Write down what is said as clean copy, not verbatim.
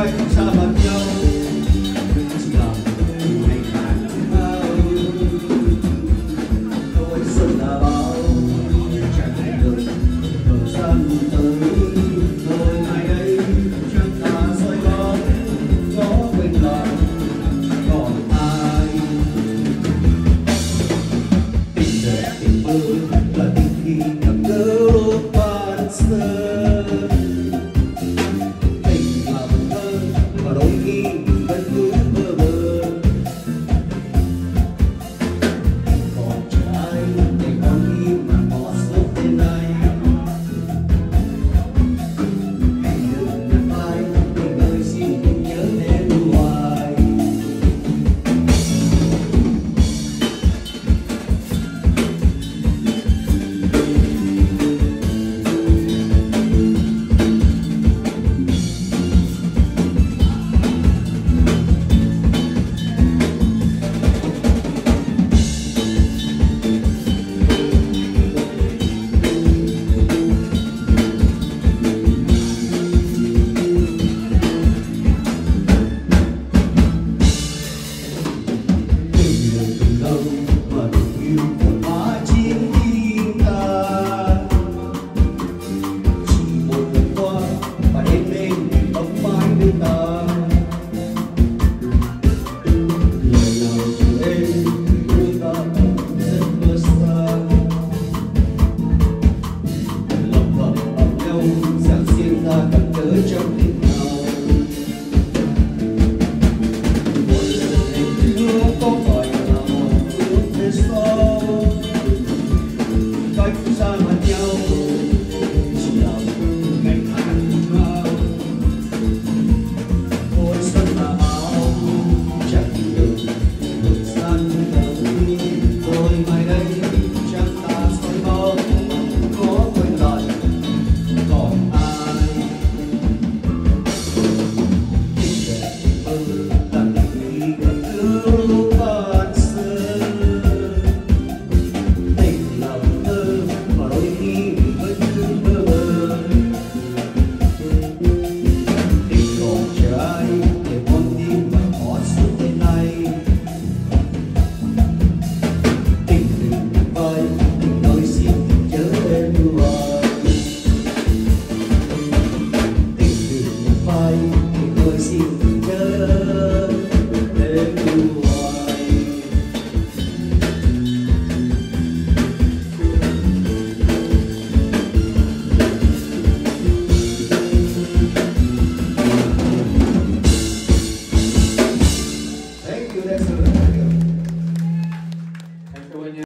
cách xa mặt nhau chỉ là ngày tháng bao tôi xuân là bao chẳng thể được thời gian tới rồi ngày đây chẳng ta soi bóng có quên lại còn ai tình đẹp tình mơ là tình khi gặp gỡ lúc ban sơ. Tôi xin nhớ đến